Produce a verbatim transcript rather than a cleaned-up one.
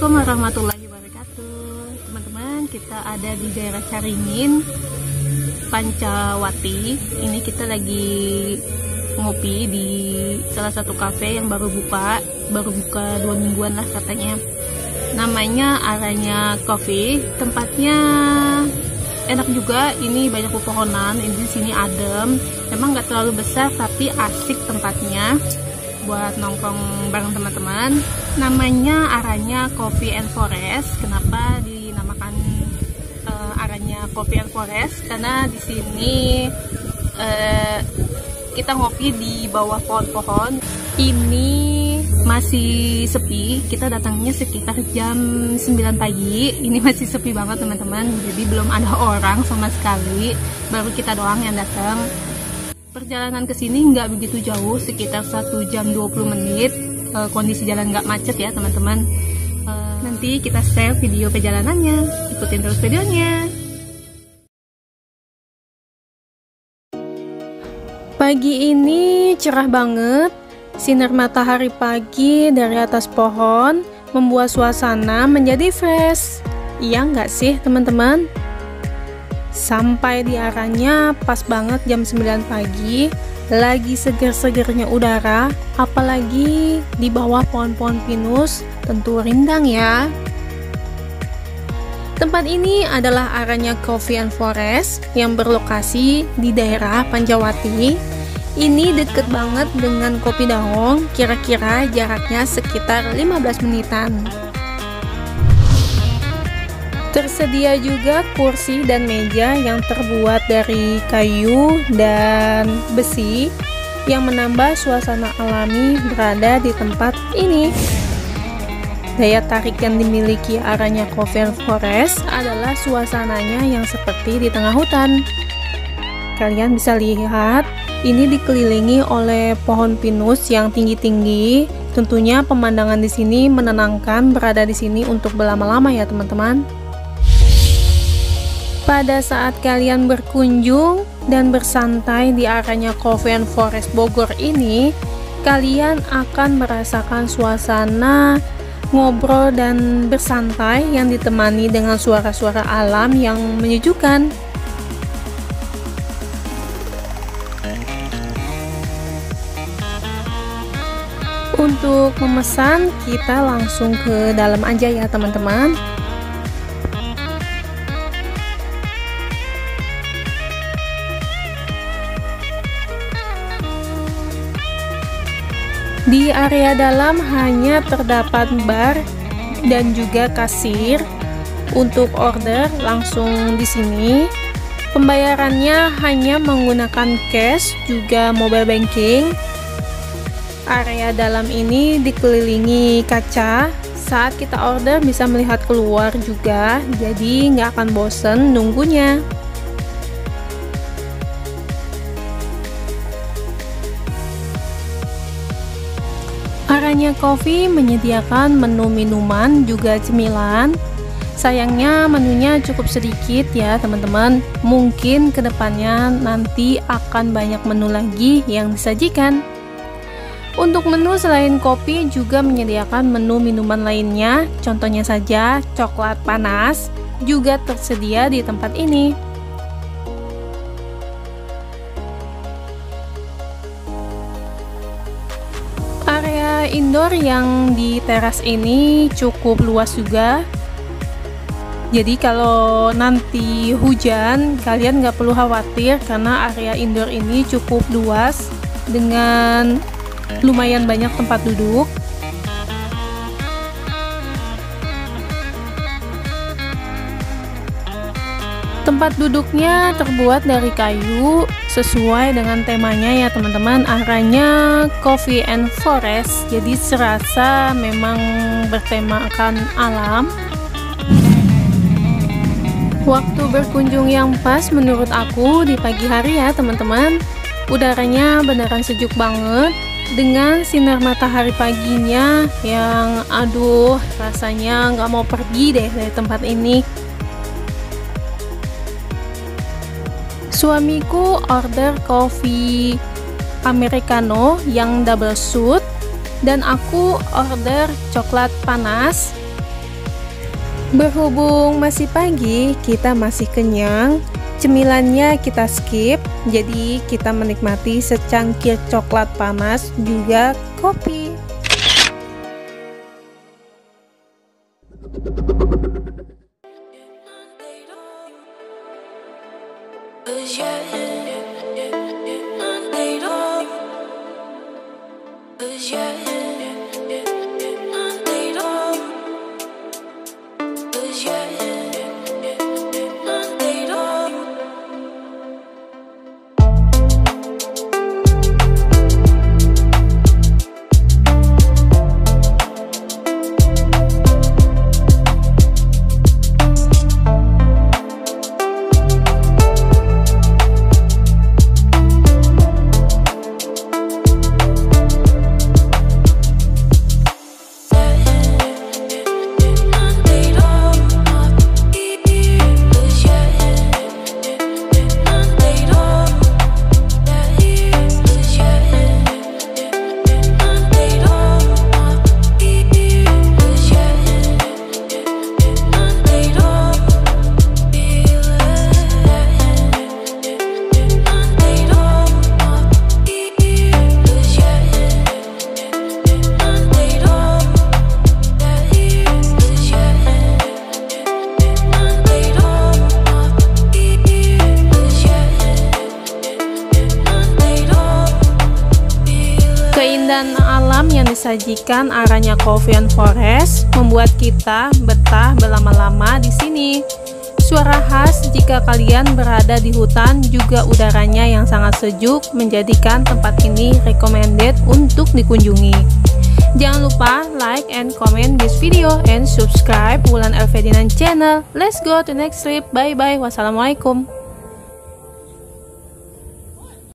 Assalamualaikum warahmatullahi wabarakatuh. Teman-teman, kita ada di daerah Caringin, Pancawati. Ini kita lagi ngopi di salah satu kafe yang baru buka, baru buka dua mingguan lah katanya. Namanya Aranya Coffee. Tempatnya enak juga. Ini banyak pepohonan. Ini di sini adem. Memang nggak terlalu besar, tapi asik tempatnya buat nongkrong bareng teman-teman. Namanya Aranya Coffee and Forest. Kenapa dinamakan uh, Aranya Coffee and Forest? Karena di sini uh, kita ngopi di bawah pohon-pohon. Ini masih sepi. Kita datangnya sekitar jam sembilan pagi. Ini masih sepi banget teman-teman. Jadi belum ada orang sama sekali. Baru kita doang yang datang. Perjalanan ke sini nggak begitu jauh, sekitar satu jam dua puluh menit. E, kondisi jalan nggak macet ya teman-teman. E, nanti kita share video perjalanannya. Ikutin terus videonya. Pagi ini cerah banget. Sinar matahari pagi dari atas pohon membuat suasana menjadi fresh. Iya nggak sih teman-teman? Sampai di Aranya pas banget jam sembilan pagi, lagi seger-segernya udara, apalagi di bawah pohon-pohon pinus, tentu rindang ya. Tempat ini adalah Aranya Coffee and Forest yang berlokasi di daerah Pancawati. Ini deket banget dengan Kopi Daong, kira-kira jaraknya sekitar lima belas menitan. Tersedia juga kursi dan meja yang terbuat dari kayu dan besi yang menambah suasana alami berada di tempat ini. Daya tarik yang dimiliki Aranya Coffee and Forest adalah suasananya yang seperti di tengah hutan. Kalian bisa lihat, ini dikelilingi oleh pohon pinus yang tinggi-tinggi. Tentunya pemandangan di sini menenangkan berada di sini untuk berlama-lama ya teman-teman. Pada saat kalian berkunjung dan bersantai di Aranya Coffee and Forest Bogor ini, kalian akan merasakan suasana ngobrol dan bersantai yang ditemani dengan suara-suara alam yang menyejukkan. Untuk memesan, kita langsung ke dalam aja ya teman-teman. Di area dalam hanya terdapat bar dan juga kasir. Untuk order langsung di sini. Pembayarannya hanya menggunakan cash juga mobile banking. Area dalam ini dikelilingi kaca. Saat kita order bisa melihat keluar juga, jadi nggak akan bosen nunggunya. Aranya Coffee menyediakan menu minuman juga cemilan. Sayangnya menunya cukup sedikit ya teman-teman. Mungkin kedepannya nanti akan banyak menu lagi yang disajikan. Untuk menu selain kopi juga menyediakan menu minuman lainnya. Contohnya saja coklat panas juga tersedia di tempat ini. Area indoor yang di teras ini cukup luas juga. Jadi kalau nanti hujan, kalian nggak perlu khawatir karena area indoor ini cukup luas dengan lumayan banyak tempat duduk. Tempat duduknya terbuat dari kayu sesuai dengan temanya ya teman-teman, Aranya Coffee and Forest. Jadi serasa memang bertemakan alam. Waktu berkunjung yang pas menurut aku di pagi hari ya teman-teman. Udaranya beneran sejuk banget dengan sinar matahari paginya yang aduh rasanya nggak mau pergi deh dari tempat ini. Suamiku order kopi americano yang double shot dan aku order coklat panas. Berhubung masih pagi, kita masih kenyang. Cemilannya kita skip, jadi kita menikmati secangkir coklat panas juga kopi. Keindahan alam yang disajikan arahnya Coffee Forest membuat kita betah berlama-lama di sini. Suara khas jika kalian berada di hutan juga udaranya yang sangat sejuk menjadikan tempat ini recommended untuk dikunjungi. Jangan lupa like and comment this video and subscribe Wulan El Ferdinand channel. Let's go to next trip. Bye bye. Wassalamualaikum.